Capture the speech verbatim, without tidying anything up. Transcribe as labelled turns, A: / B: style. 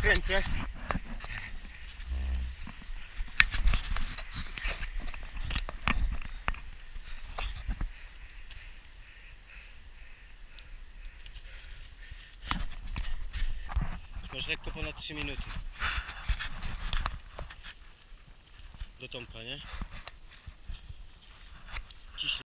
A: kręcę. Masz lekko ponad trzy minuty do Tomka, nie?